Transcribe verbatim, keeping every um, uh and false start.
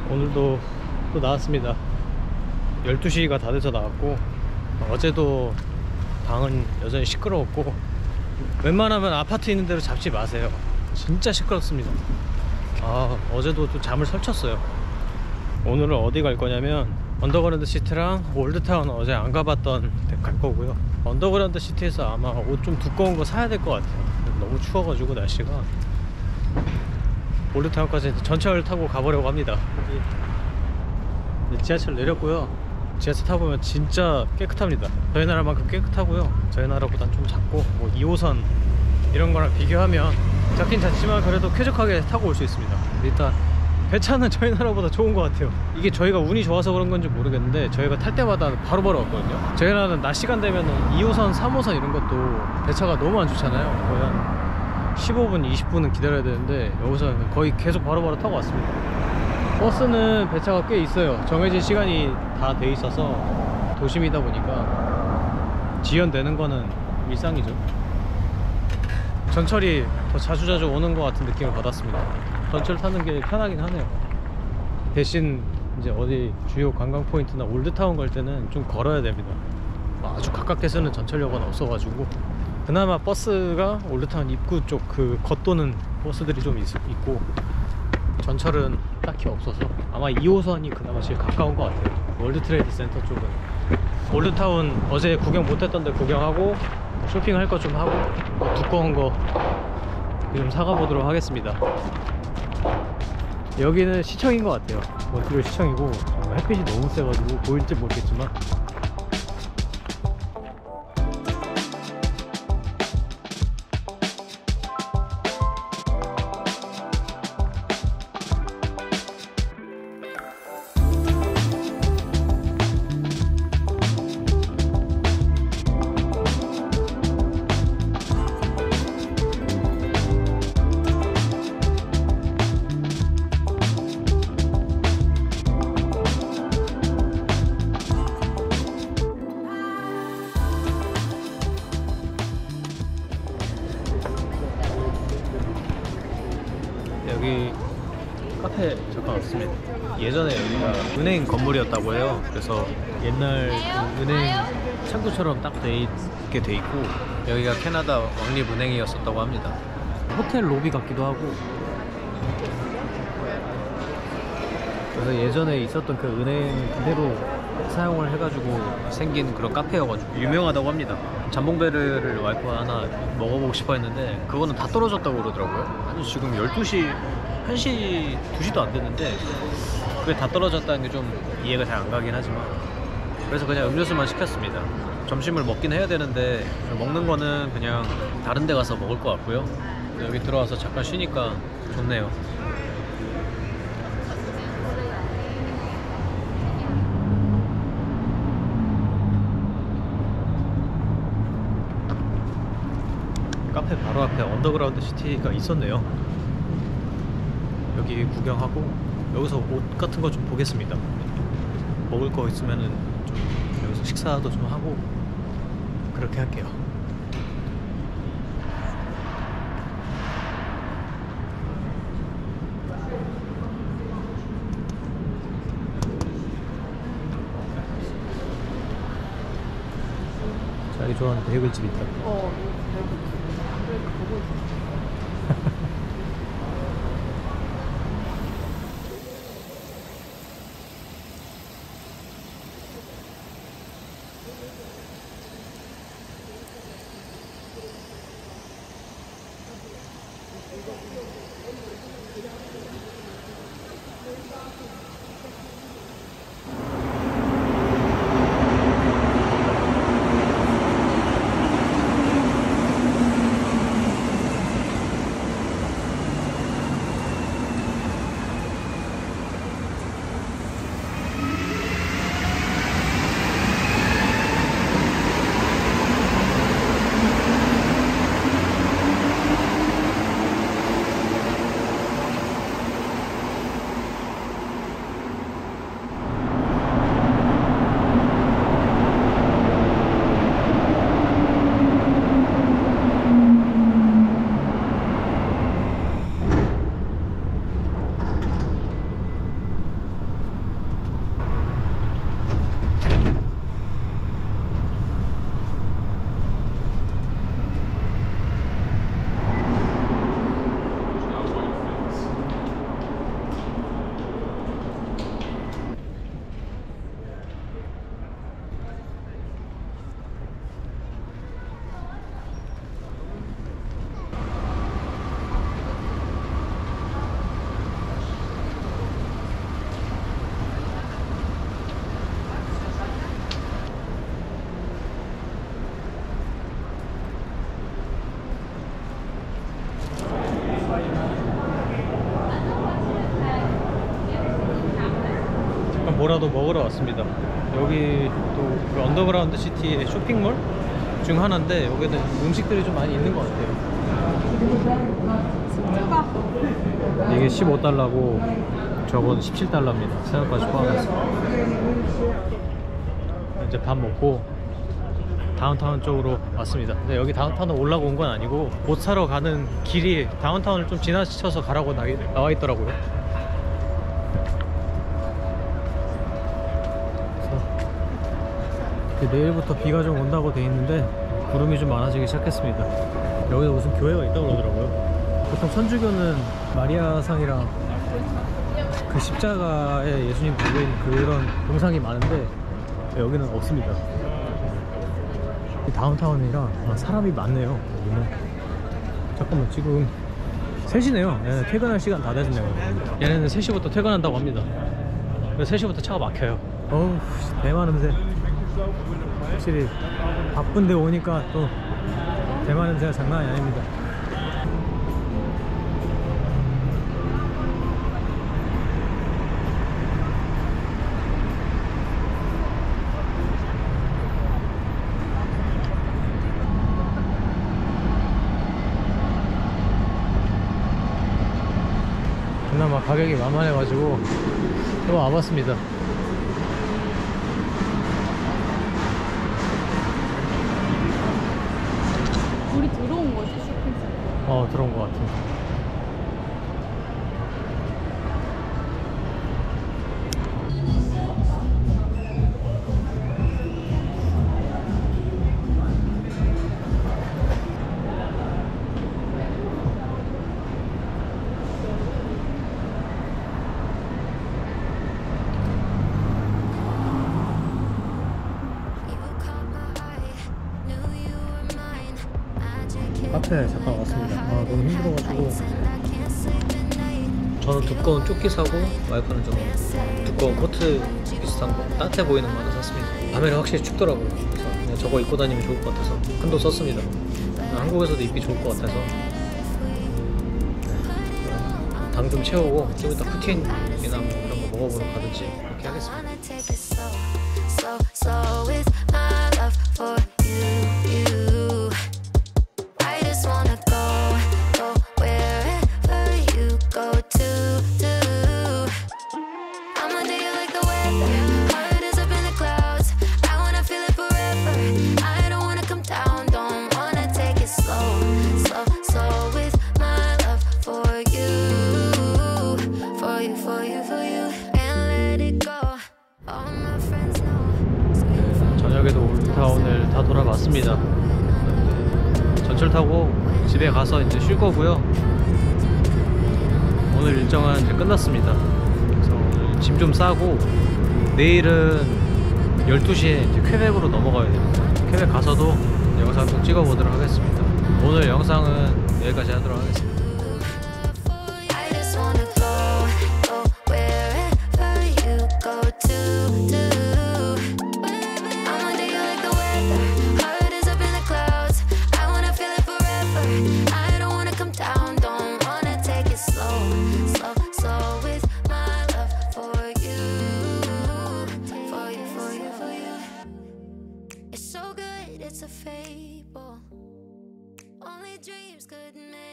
오늘도 또 나왔습니다. 열두 시가 다 돼서 나왔고, 어제도 방은 여전히 시끄러웠고, 웬만하면 아파트 있는 데로 잡지 마세요. 진짜 시끄럽습니다. 아, 어제도 또 잠을 설쳤어요. 오늘은 어디 갈 거냐면 언더그라운드 시티랑 올드타운 어제 안 가봤던 데 갈 거고요. 언더그라운드 시티에서 아마 옷 좀 두꺼운 거 사야 될 것 같아요. 너무 추워가지고 날씨가. 올드타운까지 전철 타고 가보려고 합니다. 지하철 내렸고요. 지하철 타보면 진짜 깨끗합니다. 저희 나라만큼 깨끗하고요. 저희 나라보단 좀 작고, 뭐 이 호선 이런 거랑 비교하면 작긴 작지만 그래도 쾌적하게 타고 올 수 있습니다. 일단 배차는 저희 나라보다 좋은 것 같아요. 이게 저희가 운이 좋아서 그런 건지 모르겠는데 저희가 탈 때마다 바로바로 왔거든요. 저희 나라는 낮 시간 되면은 이 호선, 삼 호선 이런 것도 배차가 너무 안 좋잖아요. 거의 한 십오 분, 이십 분은 기다려야 되는데 여기서는 거의 계속 바로바로 타고 왔습니다. 버스는 배차가 꽤 있어요. 정해진 시간이 다 돼 있어서 도심이다 보니까 지연되는 거는 일상이죠. 전철이 더 자주자주 오는 것 같은 느낌을 받았습니다. 전철 타는 게 편하긴 하네요. 대신 이제 어디 주요 관광 포인트나 올드타운 갈 때는 좀 걸어야 됩니다. 아주 가깝게 쓰는 전철역은 없어가지고, 그나마 버스가 올드타운 입구 쪽 그 겉도는 버스들이 좀 있, 있고 전철은 딱히 없어서 아마 이 호선이 그나마 제일 가까운 것 같아요. 월드트레이드 센터 쪽은. 올드타운 어제 구경 못했던 데 구경하고 쇼핑할 거 좀 하고, 뭐 두꺼운 거 좀 사가 보도록 하겠습니다. 여기는 시청인 것 같아요. 몬트리올 시청이고, 햇빛이 너무 세가지고 보일지 모르겠지만 여기 카페 잠깐 왔습니다. 예전에 여기가 은행 건물이었다고 해요. 그래서 옛날 그 은행 창구처럼 딱 돼 있게 돼 있고, 여기가 캐나다 왕립은행이었었다고 합니다. 호텔 로비 같기도 하고, 그래서 예전에 있었던 그 은행 그대로 사용을 해가지고 생긴 그런 카페여가지고 유명하다고 합니다. 잠봉베르를 와이프가 하나 먹어보고 싶어 했는데 그거는 다 떨어졌다고 그러더라고요. 아니, 지금 열두 시, 한 시, 두 시도 안 됐는데 그게 다 떨어졌다는 게 좀 이해가 잘 안 가긴 하지만, 그래서 그냥 음료수만 시켰습니다. 점심을 먹긴 해야 되는데 먹는 거는 그냥 다른 데 가서 먹을 것 같고요. 여기 들어와서 잠깐 쉬니까 좋네요. 카페 바로 앞에 언더그라운드 시티가 있었네요. 여기 구경하고 여기서 옷 같은 거 좀 보겠습니다. 먹을 거 있으면은 좀 여기서 식사도 좀 하고 그렇게 할게요. 자기 좋아하는 베이글집 있다. 어, 그러니까 보고 있어. 뭐라도 먹으러 왔습니다. 여기 또그 언더그라운드 시티의 쇼핑몰 중 하나인데 여기는 음식들이 좀 많이 있는 것 같아요. 이게 십오 달러고 저건 십칠 달러입니다. 생각까지 포함해서. 이제 밥 먹고 다운타운 쪽으로 왔습니다. 근데 여기 다운타운 올라고 온 건 아니고 옷 사러 가는 길이 다운타운을 좀 지나쳐서 가라고 나와 있더라고요. 그래서 내일부터 비가 좀 온다고 돼 있는데 구름이 좀 많아지기 시작했습니다. 여기서 무슨 교회가 있다고 그러더라고요. 보통 천주교는 마리아상이랑 그 십자가에 예수님 달려있는 그런 동상이 많은데 여기는 없습니다. 다운타운이라 사람이 많네요. 여기는. 잠깐만, 지금 세 시네요. 네, 퇴근할 시간 다 됐네요. 얘네는 세 시부터 퇴근한다고 합니다. 그래서 세 시부터 차가 막혀요. 어우, 대만 냄새. 확실히 바쁜데 오니까 또 대만 냄새가 장난이 아닙니다. 그나마 가격이 만만해가지고 또 와봤습니다. 우리 들어온 거지, 쇼핑센터. 어, 들어온 것 같아. 카페에 잠깐 왔습니다. 아, 너무 힘들어가지고 저는 두꺼운 조끼 사고 와이프는 좀 두꺼운 코트 비슷한 거 따뜻해 보이는 거 하나 샀습니다. 밤에는 확실히 춥더라고요. 그래서 그냥 저거 입고 다니면 좋을 것 같아서 큰 돈 썼습니다. 한국에서도 입기 좋을 것 같아서 당 좀 채우고 좀 이따 푸틴이나 뭐 그런 거 먹어보러 가든지 그렇게 하겠습니다. 저녁에도 올타운을 다 돌아봤습니다. 전철 타고 집에 가서 이제 쉴 거고요. 오늘 일정은 이제 끝났습니다. 그래서 오늘 짐 좀 싸고 내일은 열두 시에 이제 퀘벡으로 넘어가야 됩니다. 퀘벡 가서도 영상 좀 찍어보도록 하겠습니다. 오늘 영상은 여기까지 하도록 하겠습니다. It's a fable. Only dreams could make